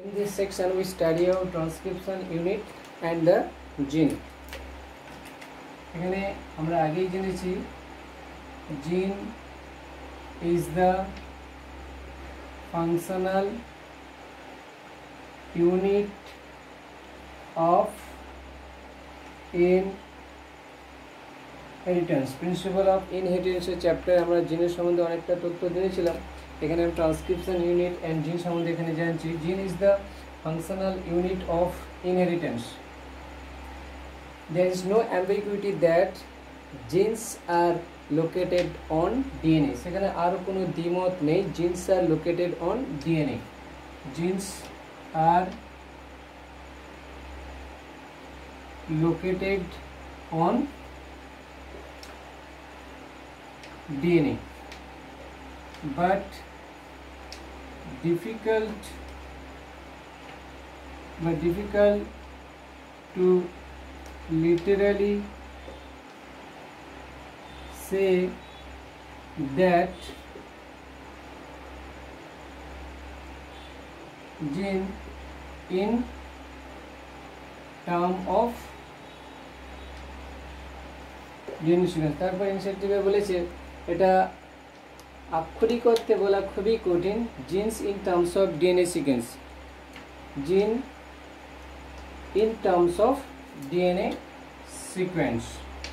In this section we study about transcription unit and the gene. এখানে আমরা আগেই জেনেছি gene is the functional unit of inheritance. Principle of inheritance চ্যাপ্টারে আমরা জিনের সম্বন্ধে অনেকটা তথ্য দিয়েছিলাম। এখানে আমি ট্রান্সক্রিপশন ইউনিট অ্যান্ড জিন সম্বন্ধে এখানে জানছি। Gene is the functional unit of inheritance. There is no ambiguity that genes are located on DNA. সেখানে আর কোনো দ্বিমত নেই, genes are located on DNA. Genes are located on DNA, but difficult to literally say that gene in term of DNA sequence। তারপর ইনসেক্টিভে বলেছে এটা আক্ষরিক অর্থে বলা খুবই কঠিন। Genes in terms of DNA sequence, gene in terms of DNA sequence.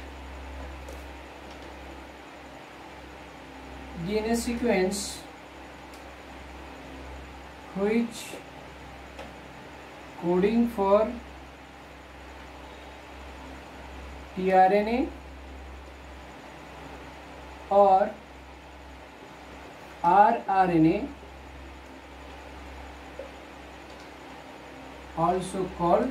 DNA sequence which coding for tRNA or rRNA, also called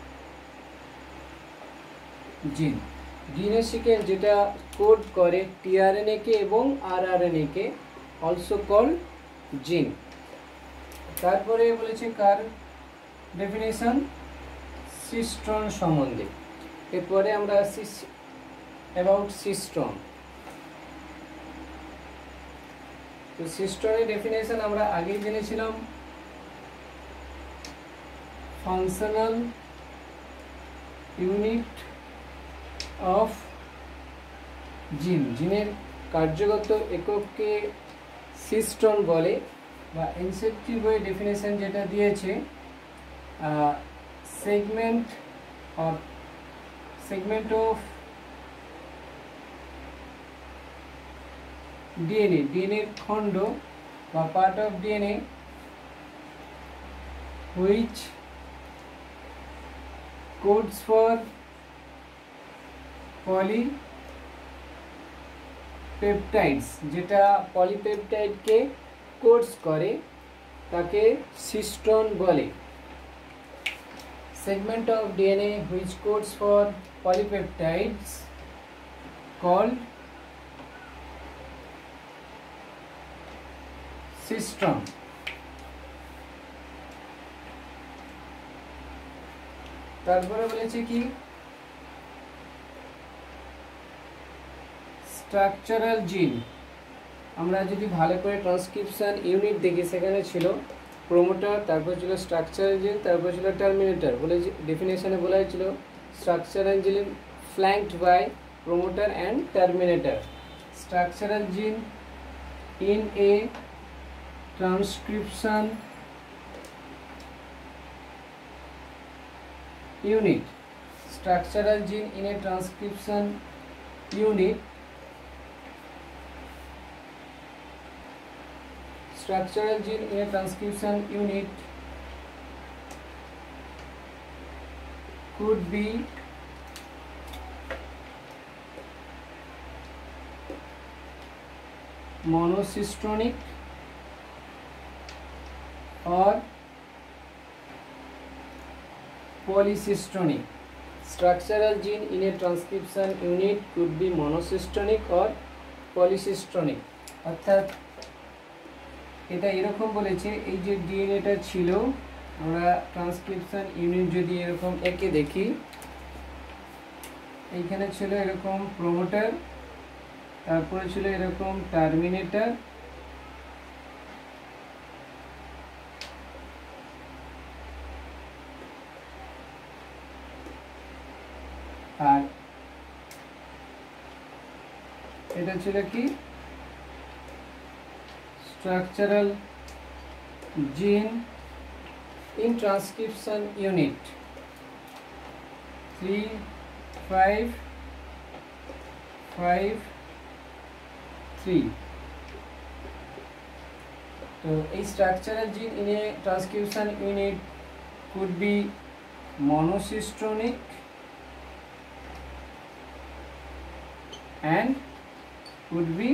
জিন। DNA sequence যেটা কোড করে টিআরএনএ কে এবং আরআরএনএ কে, অলসো কল জিন। তারপরে বলেছে কার ডেফিনেশন, সিস্ট্রন সম্বন্ধে। এরপরে আমরা আসছি অ্যাবাউট সিস্ট্রন। তো সিস্ট্রনের ডেফিনেশন আমরা আগেই জেনেছিলাম, ফাংশনাল ইউনিট অফ জিন। জিনের কার্যগত এককে সিস্টন বলে, বা ইনসেপ্টিভ ওয়ে ডেফিনেশন যেটা দিয়েছে, সেগমেন্ট অফ ডিএনএ, ডিএনএর খণ্ড বা part of DNA which codes for polypeptides, যেটা পলিপেপটাইডকে কোডস করে তাকে সিস্টন বলে। Segment of DNA which codes for polypeptides called cistron. তারপরে বলেছে কি, স্ট্রাকচারাল জিন। আমরা যদি ভালো করে ট্রান্সক্রিপশন ইউনিট দেখি, সেখানে ছিল প্রোমোটার, তারপর ছিল স্ট্রাকচারাল জিন, তারপর ছিল টার্মিনেটর। বলে ডেফিনেশনে বলা হয়েছিল structural gene flanked by promoter and terminator. Structural gene in a transcription unit, structural gene in a transcription unit, structural gene in a transcription unit could be monocystonic or polysystonic. Structural gene in a transcription unit could be monocystonic or polysystonic. অর্থাৎ এটা এরকম বলেছে, এই যে ডিএনএটা ছিল, আমরা transcription unit যদি এরকম একে দেখি, এইখানে ছিল এরকম প্রোমোটার, তারপরে ছিল এরকম টার্মিনেটর, আর এটা ছিল কি structural gene in transcription unit 3553। তো এই structural gene in a transcription unit could be monocistronic and would be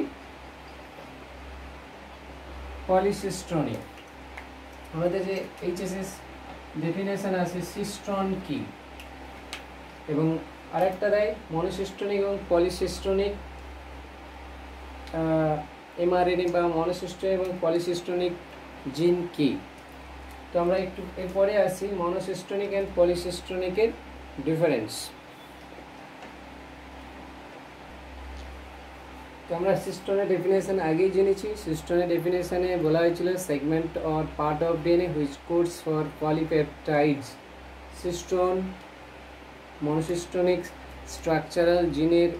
polycistronic। আমাদের যে এইচএসএস ডেফিনেশন আছে সিস্ট্রন কি, এবং আরেকটা দেয় মনোসিস্টোনিক এবং পলিসিস্টোনিক এমআরএনএ বা মনোসিস্টোনিক এবং পলিসিস্টোনিক জিন কি। তো আমরা একটু এরপরে আসি মনোসিস্টোনিক অ্যান্ড পলিসিস্টোনিকের ডিফারেন্স। তো আমরা সিস্টোনের ডেফিনেশন আগেই জেনেছি। সিস্টোনের ডেফিনেশনে বলা হয়েছিল segment or part of DNA which codes for polypeptides. Cistron monocistronic structural জিনের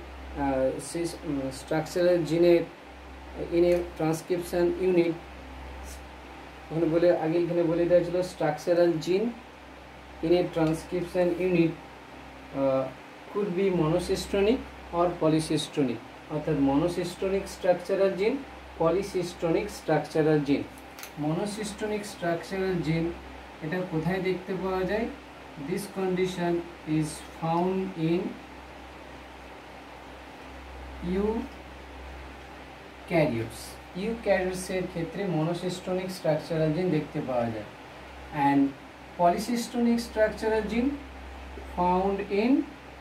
ইন এ ট্রান্সক্রিপশন ইউনিট। এখানে বলে দেওয়া ছিল structural gene in a transcription unit could be monocistronic or polycistronic, অর্থাৎ মনোসিস্টোনিক স্ট্রাকচারাল জিন, পলিসিস্টোনিক স্ট্রাকচারাল জিন। মনোসিস্টোনিক স্ট্রাকচারাল জিন এটা কোথায় দেখতে পাওয়া যায়? This condition is found in eukaryotes. ইউক্যারিওটসের ক্ষেত্রে মনোসিস্টোনিক স্ট্রাকচারাল জিন দেখতে পাওয়া যায়, and polycistronic structural gene found in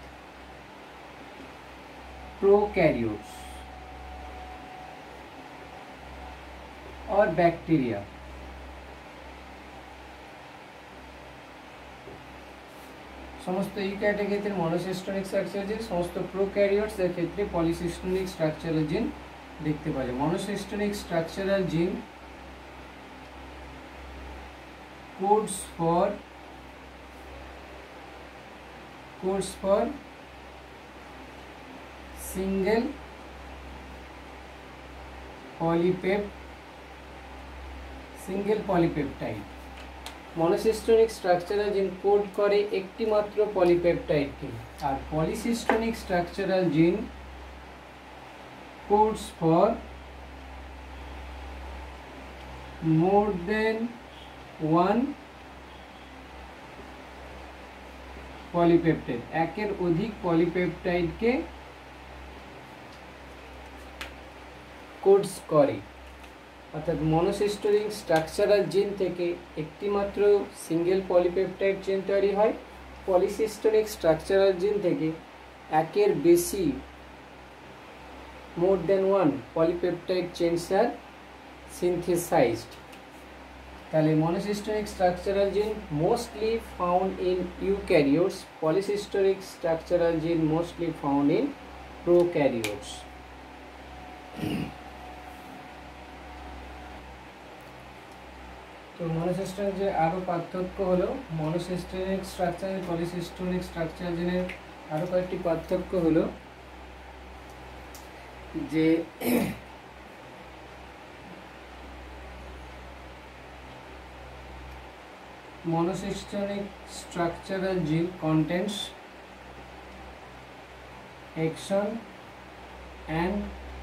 prokaryotes or bacteria। সমস্ত ইউক্যারিওটের ক্ষেত্রে মনোসিস্টোনিক স্ট্রাকচারাল জিন, সমস্ত প্রোক্যারিওটস এর ক্ষেত্রে পলিসিস্টোনিক স্ট্রাকচারাল জিন দেখতে পাওয়া যায়। Monocistronic structural gene codes for single polypeptide. Monocistronic structural gene code করে একটি মাত্র পলিপেপটাইডকে, আর polycistronic structural gene codes for more than one polypeptide, একের অধিক পলিপেপটাইডকে কোডস করে। অর্থাৎ মনোসিস্টোনিক স্ট্রাকচারাল জিন থেকে একটি মাত্র সিঙ্গেল পলিপেপটাইড চেন তৈরি হয়, পলিসিস্টোনিক স্ট্রাকচারাল জিন থেকে একের বেশি more than one polypeptide chains are synthesized. তাহলে monocistronic structural gene mostly found in eukaryotes, polycistronic structural gene mostly found in prokaryotes. তো মনোসিস্টোনিক যে আরও পার্থক্য হলো, মনোসিস্টোনিক স্ট্রাকচার পলিসিস্টোনিক স্ট্রাকচার জিনের আরও কয়েকটি পার্থক্য হলো যে monosystonic structural gene contains exon and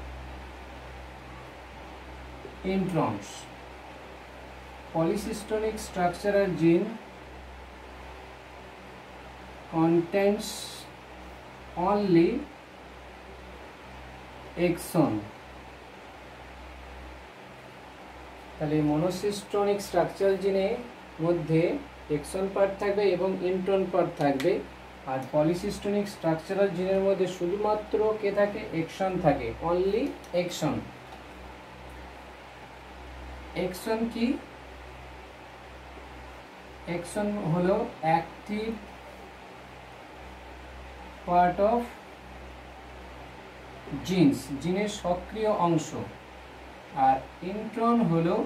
introns. Polysystonic structural gene contains only exon. তাহলে মনোসিস্টোনিক স্ট্রাকচারাল জিনে মধ্যে এক্সন পার্ট থাকবে এবং ইন্ট্রন পার্ট থাকবে, আর পলিসিস্টোনিক স্ট্রাকচারাল জিনের মধ্যে শুধুমাত্র কে থাকে? এক্সন থাকে, অনলি এক্সন। এক্সন কি? এক্সন হলো অ্যাক্টিভ পার্ট অফ জিনস, জিনের সক্রিয় অংশ, আর ইন্ট্রন হলো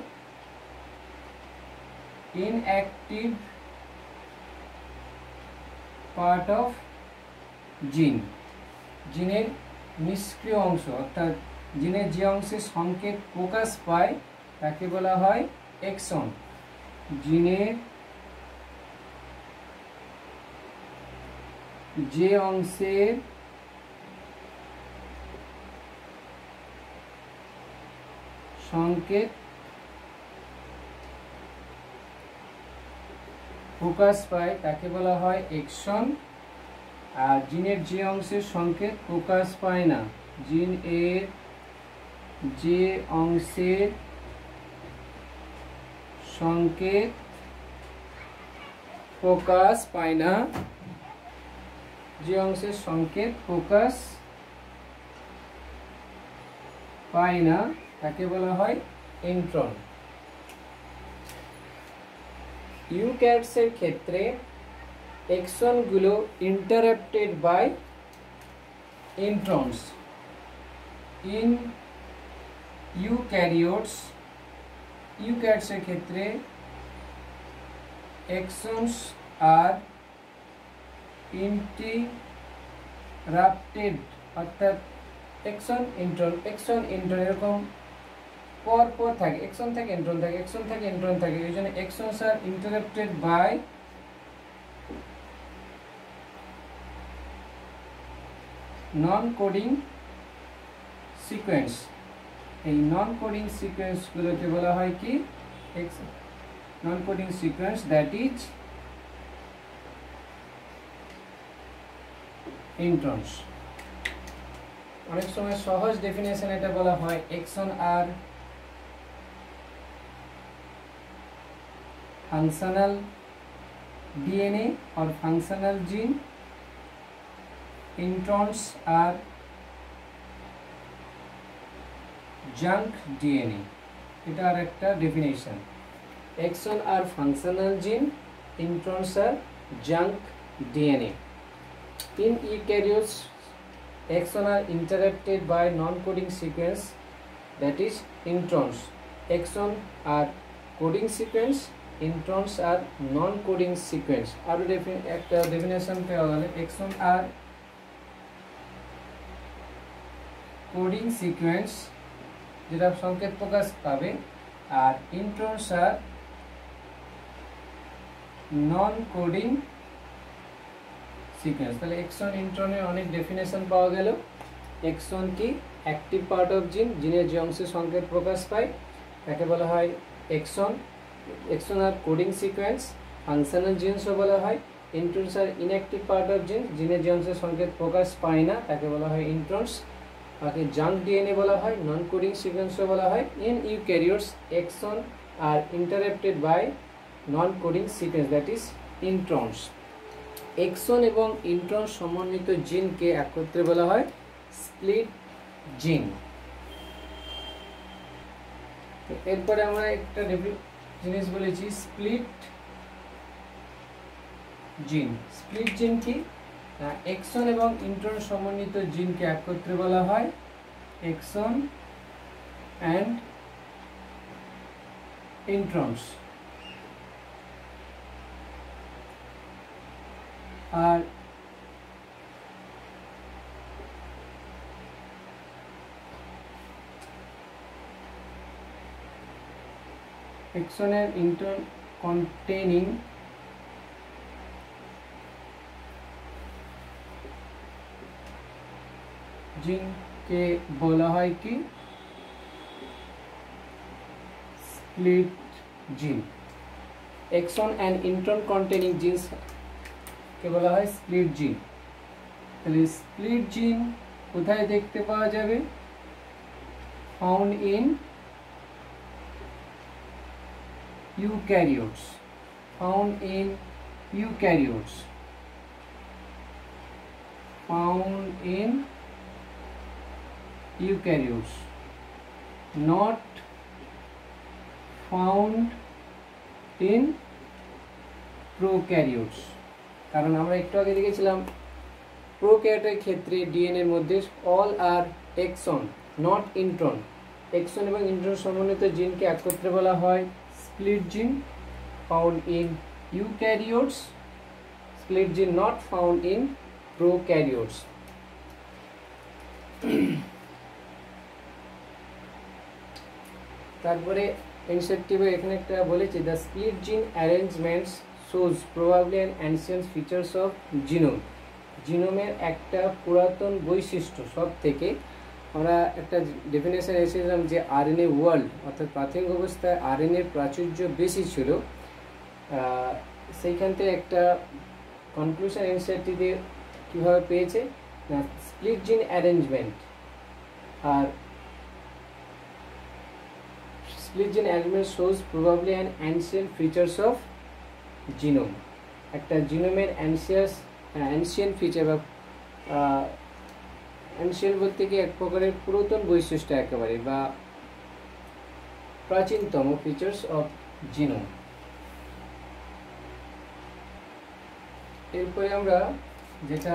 ইনঅ্যাক্টিভ পার্ট অফ জিন, জিনের নিষ্ক্রিয় অংশ অর্থাৎ জিনের যে অংশে সংকেত প্রকাশ পায় তাকে বলা হয় এক্সন। জিনের যে অংশের সংকেত প্রকাশ পায় তাকে বলা হয় এক্সন। আর জিনের যে অংশের সংকেত প্রকাশ পায় না, জিন এর যে অংশের সংকেত প্রকাশ পায় না, যে অংশের সংকেত প্রকাশ পায় না তাকে বলা হয় ইন্ট্রন। ইউক্যারিওটসের ক্ষেত্রে এক্সনগুলো ইন্টারাপ্টেড বাই ইন্ট্রনস। ইন ইউক্যারিওটসের ক্ষেত্রে এক্সনস আর ইন্টারাপ্টেড অর্থাৎ এক্সন ইন্ট্রন এরকম পর পর থাকে, এক্সন থাকে ইন্ট্রন থাকে, এক্সন থাকে ইন্ট্রন থাকে, এই জন্য exons are interrupted by non coding sequence. এই নন কোডিং সিকোয়েন্সগুলোকে বলা হয় কি non coding sequence, that is introns. অনেক সময় সহজ ডেফিনেশন এটা বলা হয় exon are functional DNA or functional gene, introns are junk DNA. এটা আর একটা definition. Exon are functional gene, introns are junk DNA. In eukaryotes, exon are interrupted by non-coding sequence, that is introns. Exon are coding sequence, introns are non-coding sequence. আরো একটা definition পাওয়া গেল exon are coding sequence যেটা সংকেত প্রকাশ পাবে, আর introns are non-coding sequence. তাহলে exon intron-এর অনেক definition পাওয়া গেল। exon কি অ্যাক্টিভ পার্ট অফ জিন, জিনের যে অংশে সংকেত প্রকাশ পায় তাকে বলা হয় exon। exon আর কোডিং সিকোয়েন্স, ফাংশনাল জিনসও বলা হয়। Introns are inactive part of gene, জিনের যে অংশে সংকেত প্রকাশ পায় না তাকে বলা হয় ইন্ট্রনস। তাকে জাঙ্ক ডিএনএ বলা হয়, নন কোডিং সিকোয়েন্সও বলা হয়। In eukaryotes exon are interrupted by non coding sequence, that is introns. Exon এবং ইন্ট্রন সমন্বিত জিনকে একত্রে বলা হয় স্প্লিট জিন। এরপরে আমরা একটা জিনিস বলেছি স্প্লিট জিন। স্প্লিট জিন কি? এক্সন এবং ইন্ট্রন সমন্বিত জিনকে একত্রে বলা হয় exon and introns. Are exon and intron containing জিন কে বলা হয় কি স্প্লিট জিন। exon and intron containing genes কে বলা হয় স্প্লিট জিন। তাহলে স্প্লিট জিন কোথায় দেখতে পাওয়া যাবে? Found in eukaryotes, found in eukaryotes, found in eukaryotes, not found in prokaryotes। কারণ আমরা একটু আগে দেখেছিলাম প্রোক্যারিওটের ক্ষেত্রে ডিএনএ এর মধ্যে all are exon not intron. Exon এবং ইন্ট্রন সমন্বিত জিনকে একত্রে বলা হয় split gene, found in eukaryotes, split gene not found in prokaryotes. তারপরে ইনসেক্টিভে এখানে একটা বলেছে the split gene arrangements shows probably an ancient features of genome. জিনোমের একটা পুরাতন বৈশিষ্ট্য সব থেকে, আমরা একটা ডেফিনেশন এসেছিলাম যে আরএনএ ওয়ার্ল্ড অর্থাৎ প্রাথমিক অবস্থায় আরএনএর প্রাচুর্য বেশি ছিল। সেইখান থেকে একটা কনক্লুশন এনসিআরটিতে কীভাবে পেয়েছে না স্প্লিট জিন অ্যারেঞ্জমেন্ট। আর split gene arrangement shows probably an ancient features of genome. একটা জিনোমের অ্যানসিয়েন্ট ফিচার বা অ্যানসিয়েন্ট বলতে কি এক প্রকারের পুরাতন বৈশিষ্ট্য একেবারে বা প্রাচীনতম ফিচার্স অফ জিনোম। এরপরে আমরা যেটা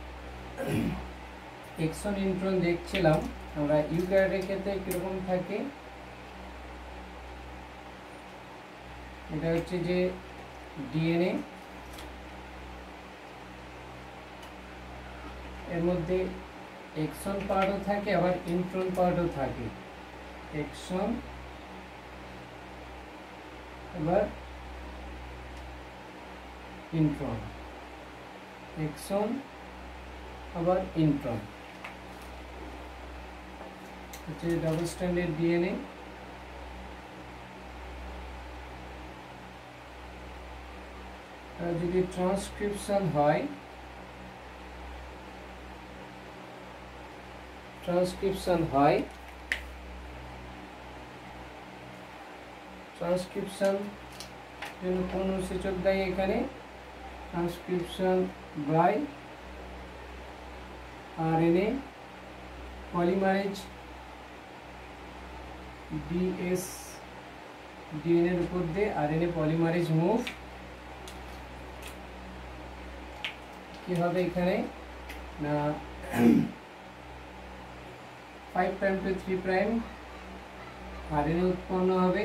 এক্সন ইন্ট্রন দেখছিলাম, আমরা ইউক্যারিওটের ক্ষেত্রে কিরকম থাকে, এটা হচ্ছে যে ডিএনএ, এর মধ্যে এক্সন পার্টও থাকে আবার ইন্ট্রন পার্টও থাকে। এক্সন আবার ইন্ট্রন, এক্সন আবার ইন্ট্রন হচ্ছে ডাবল স্ট্যান্ডার্ড ডিএনএ। যদি ট্রান্সক্রিপশন হয়, ট্রান্সক্রিপশন জন্য কোন সূচক দেয় এখানে, ট্রান্সক্রিপশন বাই আরএনএ পলিমারেজ ডিএনএর উপর দিয়ে আরএনএ পলিমারেজ মুভ কি হবে এখানে না 5 প্রাইম টু 3 প্রাইম আরএনএ উৎপন্ন হবে।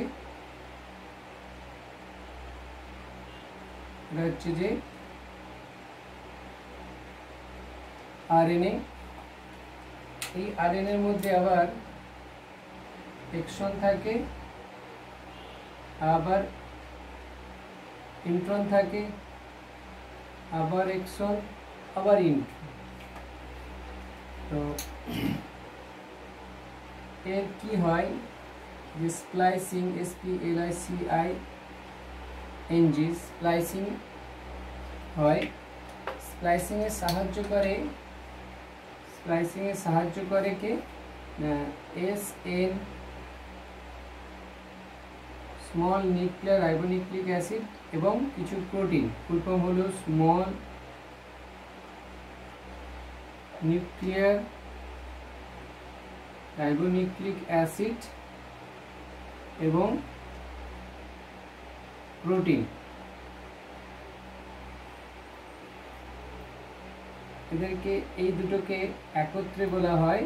এটা হচ্ছে যে আরএনএ। এই আরএনএর মধ্যে আবার এক্সন থাকে, আবার ইন্ট্রন থাকে, আবার এক্সন, আবার ইন্ট্রন। তো এর কি হয় যে স্প্লাইসিং, SPLICING স্প্লাইসিং হয়। স্প্লাইসিং এর সাহায্য করে কে SN small nuclear ribonucleic acid এবং কিছু প্রোটিন, ফুল ফর্ম হলো স্মল নিউক্লিয়ার রাইবোনিউক্লিক অ্যাসিড এবং প্রোটিন। এদেরকে এই দুটোকে একত্রে বলা হয়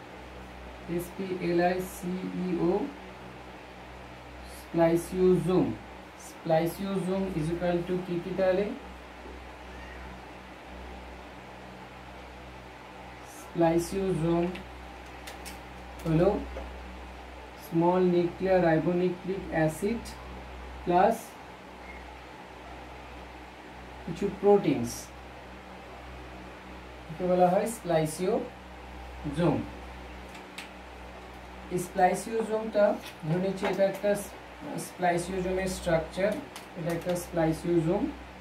SPLICEO স্প্লাইসিওজোম। স্প্লাইসিওজোম ইজ ইকুয়াল টু কি তাহলে স্প্লাইসিওজোম হলো small nuclear ribonucleic acid plus কিছু প্রোটিনস, একে বলা হয় স্প্লাইসিওজোম। এই স্প্লাইসিওজোমটা ধরে নিচ্ছি এটা একটা স্প্লাইসিওজোমের স্ট্রাকচার, এটা একটা স্প্লাইসিওজোম।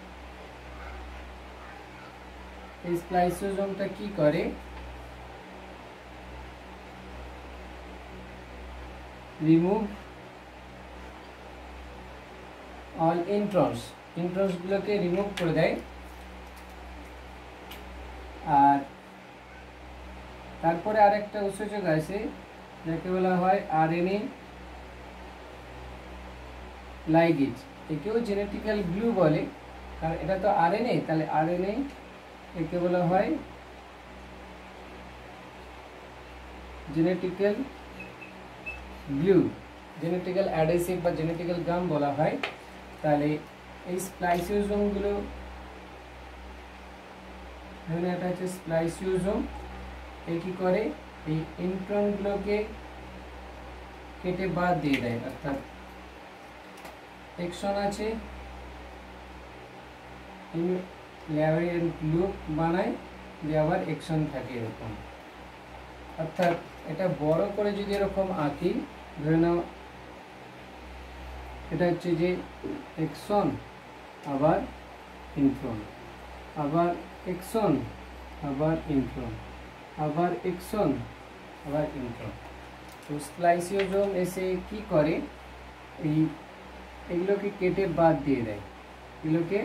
এই স্প্লাইসিওজোমটা কি করে, রিমুভ অল ইন্ট্রনস গুলোকে রিমুভ করে দেয়। আর তারপরে আরেকটা উৎসেচক আছে যাকে বলা হয় আরএনএ লাইগেজ, একেও জেনেটিক্যাল গ্লু বলে, কারণ এটা তো আরএনএ, তাহলে আরএনএ একে বলা হয় জেনেটিক্যাল গ্লু, জেনেটিক্যাল অ্যাডহেসিভ বা জেনেটিক্যাল গাম বলা হয়। তাহলে এই স্প্লাইসিওজোমগুলো ধরুন এটা হচ্ছে স্প্লাইসিওজোম, এ কী করে এই ইন্ট্রনগুলোকে কেটে বাদ দিয়ে দেয়, অর্থাৎ এক্সন আছে ল্যাভেরিয়েন্ট লুপ বানায়, দিয়ে আবার এক্সন থাকে এরকম। অর্থাৎ এটা বড় করে যদি এরকম আঁকি, ধরে নাও এটা হচ্ছে যে এক্সন আবার ইন্ট্রন, আবার এক্সন আবার ইন্ট্রন, আবার এক্সন আবার ইন্ট্রন। তো স্প্লাইসিওজোম এসে কি করে, এগুলোকে কেটে বাদ দিয়ে দেয়, এগুলোকে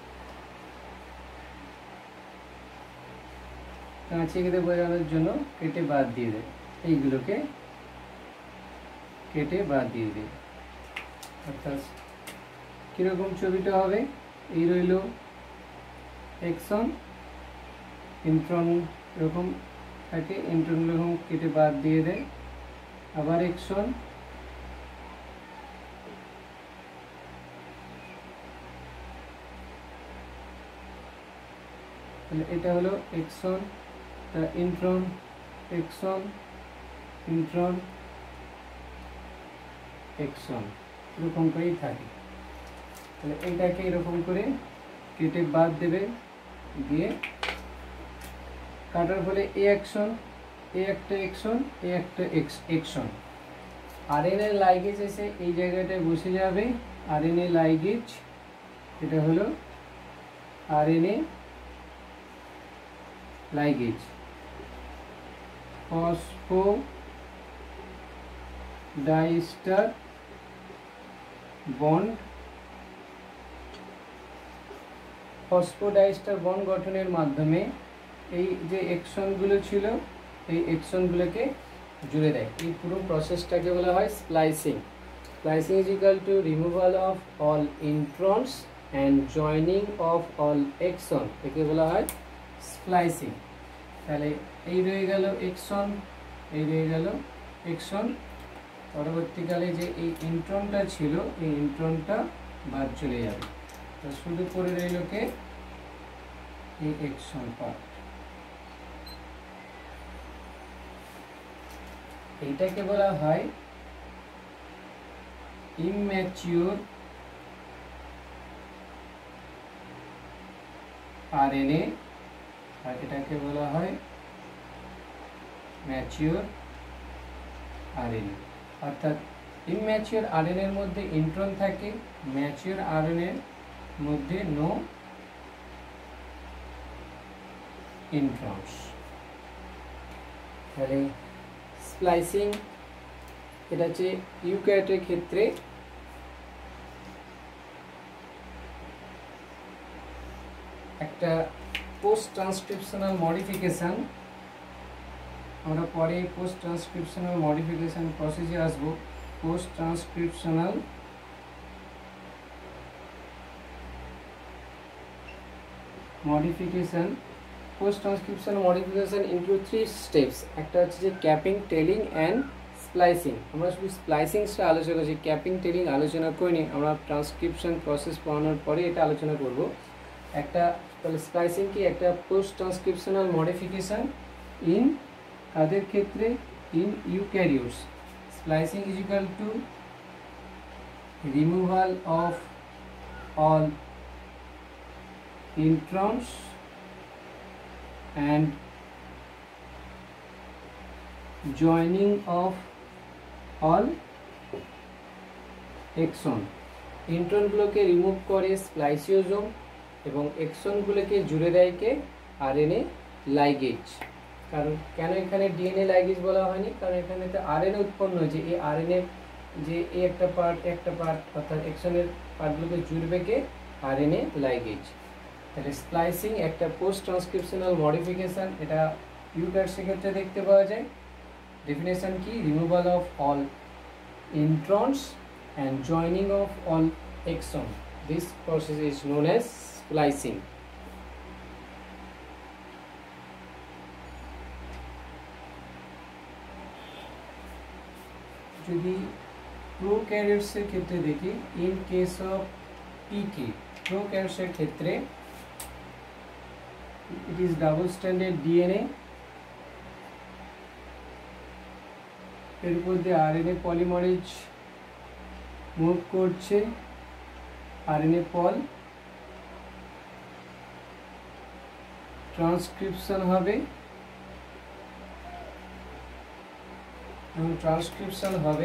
কাঁচি কেটে বোঝানোর জন্য কেটে বাদ দিয়ে দেয়, এইগুলোকে কেটে বাদ দিয়ে দেয়। অর্থাৎ কীরকম ছবিটা হবে, এই রইল এক্সন, ইন্ট্রন এরকম থাকে, ইন্ট্রন এরকম কেটে বাদ দিয়ে দেয়, আবার এক্সন, তাহলে এটা হলো exon, intron, exon, intron, exon, এরকম করেই থাকে। তাহলে এইটাকে এরকম করে কেটে বাদ দেবে, দিয়ে কাটার ফলে এ অ্যাকশন, এ একটা এক্সন, এ একটা এক্সন। আরএনএ লাইগেজ এসে এই জায়গাটায় বসে যাবে, আরএনএ লাইগেজ, এটা হলো RNA ligase, phosphodiester bond, phosphodiester bond গঠনের মাধ্যমে এই যে এক্সনগুলো ছিল, এই এক্সনগুলোকে জুড়ে দেয়। এই পুরো প্রসেসটাকে বলা হয় splicing. Splicing is equal to removal of all introns and joining of all exon, একে বলা হয় স্প্লাইসিং। তাহলে এই রয়ে গেল এক্সন, এই রয়ে গেল এক্সন, পরবর্তীকালে যে এই ইন্ট্রনটা ছিল, এই ইন্ট্রনটা বাদ চলে যাবে, তো শুধু পড়ে রইল কে, এই এক্সন পার্ট। এইটাকে বলা হয় ইম্যাচিউর আরএনএ, আর এটাকে বলা হয় ম্যাচিউর আরএনএ। অর্থাৎ ইম্যাচিউর আরএনএ এর মধ্যে ইন্ট্রন থাকে, ম্যাচিউর আরএনএ এর মধ্যে নো ইন্ট্রনস। তাহলে স্প্লাইসিং এটা হচ্ছে ইউক্যারিওটের ক্ষেত্রে একটা পোস্ট ট্রান্সক্রিপশনাল মডিফিকেশান। আমরা পরে পোস্ট ট্রান্সক্রিপশনাল মডিফিকেশান প্রসেসে আসবো। Post transcriptional modification, post transcriptional modification include 3 steps. একটা হচ্ছে যে ক্যাপিং, টেলিং অ্যান্ড স্প্লাইসিং। আমরা শুধু স্প্লাইসিংসটা আলোচনা করছি, ক্যাপিং টেলিং আলোচনা করিনি, আমরা ট্রান্সক্রিপশন প্রসেস পড়ানোর পরে এটা আলোচনা করব। একটা তাহলে স্প্লাইসিং কি, একটা পোস্ট ট্রান্সক্রিপশনাল মডিফিকেশান ইন কাদের ক্ষেত্রে, in eukaryotes. Splicing is equal to removal of all introns and joining of all exon। ইন্ট্রনগুলোকে রিমুভ করে স্প্লাইসিওজোম এবং এক্সনগুলোকে জুড়ে দেয় কে, আরএনএ লাইগেজ। কারণ কেন এখানে ডিএনএ লাইগেজ বলা হয়নি, কারণ এখানে তো আরএনএ উৎপন্ন হয়েছে, এই আরএনএ যে একটা পার্ট অর্থাৎ এক্সনের পার্টগুলোকে জুড়বে কে, আরএনএ লাইগেজ। তাহলে স্প্লাইসিং একটা পোস্ট ট্রান্সক্রিপশনাল মডিফিকেশান, এটা ইউক্যারিওটের ক্ষেত্রে দেখতে পাওয়া যায়। ডেফিনেশন কি, removal of all introns and joining of all exon, this process is known as splicing. যদি প্রোক্যারিওটসের ক্ষেত্রে দেখি, ইন কেস অফ পিকে, প্রোক্যারিওটসের ক্ষেত্রে it is double standard DNA, এর উপর দিয়ে আরএনএ পলিমারেজ মুভ করছে, আরএনএ পল ট্রান্সক্রিপশন হবে, এবং ট্রান্সক্রিপশন হবে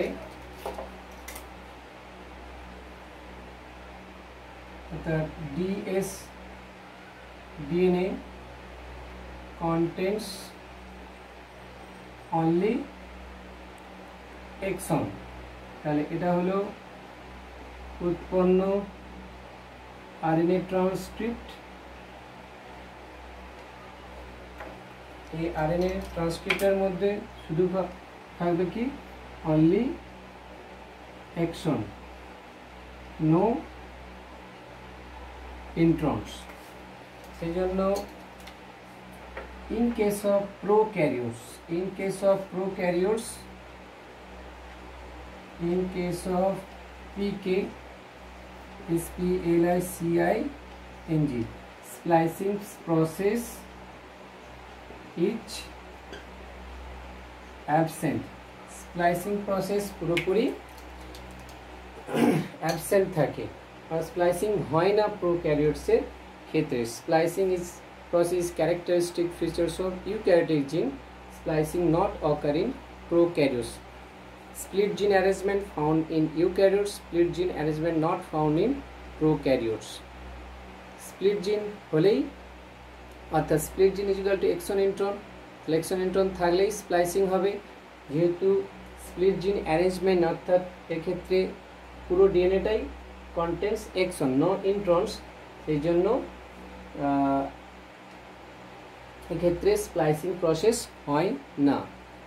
অর্থাৎ DS DNA contains only exon, তাহলে এটা হলো উৎপন্ন আরএনএ ট্রান্সক্রিপ্ট। এই আরএনএ ট্রান্সক্রিপ্টের মধ্যে শুধু থাকবে কি অনলি এক্সন, নো ইন্ট্রনস। সেই জন্য in case of prokaryotes, in case of PK splicing splicing process is absent, splicing process পুরোপুরি absent থাকে, আর স্প্লাইসিং হয় না প্রোক্যারিওটসের ক্ষেত্রে। Splicing is process characteristic features of eukaryotic gene, splicing not occur in prokaryotes. Split gene arrangement found in eukaryotes, split gene arrangement not found in prokaryotes. Split gene হলেই অর্থাৎ split gene is equal to exon intron, exon intron থাকলেই splicing হবে। যেহেতু split gene arrangement অর্থাৎ এক্ষেত্রে পুরো ডিএনএটাই contains exon, no introns, সেই জন্য এক্ষেত্রে স্প্লাইসিং প্রসেস হয় না।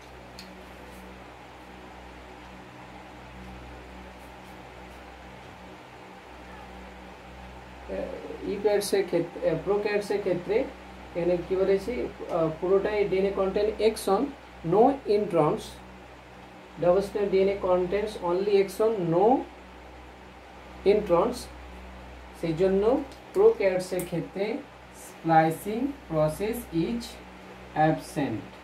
ইউক্যারিওটসের ক্ষেত্রে, প্রোক্যারিওটসের ক্ষেত্রে এখানে কি বলেছি, পুরোটাই DNA contain exon, no introns, double standard DNA contents only exon, no introns. সেই জন্য প্রোক্যারিওটসের ক্ষেত্রে splicing process is absent.